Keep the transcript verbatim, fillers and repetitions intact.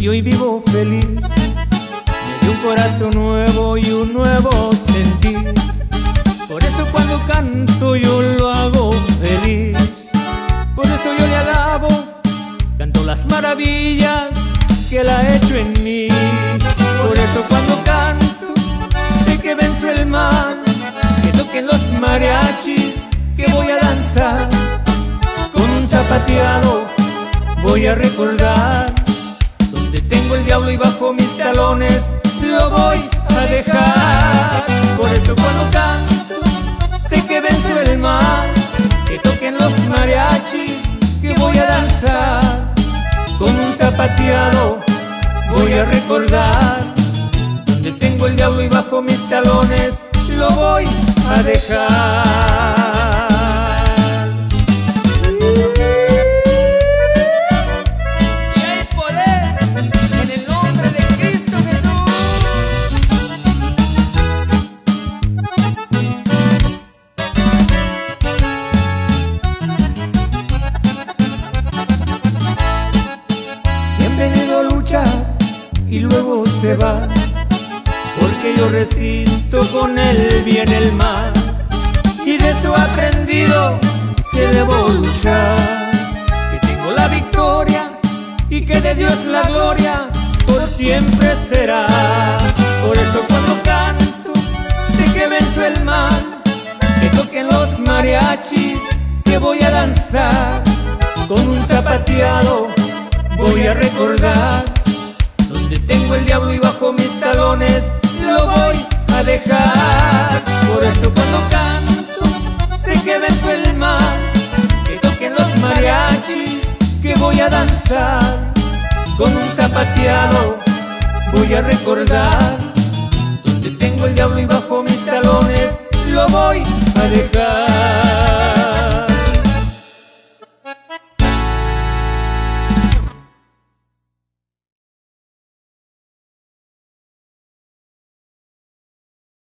hoy vivo feliz. Me dio un corazón nuevo y un nuevo sentir. Por eso cuando canto yo lo hago feliz. Por eso yo le alabo, canto las maravillas que Él ha hecho en mí. Por eso cuando canto sé que venzo el mal, que toquen los mariachis, que voy a danzar. Con un zapateado voy a recordar donde tengo el diablo y bajo mis talones lo voy a dejar. Por eso cuando canto sé que venzo el mal, que toquen los mariachis, que voy a danzar. Con un zapateado voy a recordar donde tengo el diablo y bajo mis talones lo voy a dejar. Y hay poder en el nombre de Cristo Jesús. Bienvenido luchas y luego se va, porque yo resisto con el bien el mal, y de eso he aprendido que debo luchar, que tengo la victoria y que de Dios la gloria por siempre será. Por eso cuando canto sé que venzo el mal, que toquen los mariachis, que voy a danzar. Con un zapateado voy a recordar donde tengo el diablo y bajo mis talones lo voy a dejar. Por eso cuando canto sé que venzo el mal, que toquen los mariachis, que voy a danzar. Con un zapateado voy a recordar donde tengo el diablo y bajo mis talones lo voy a dejar.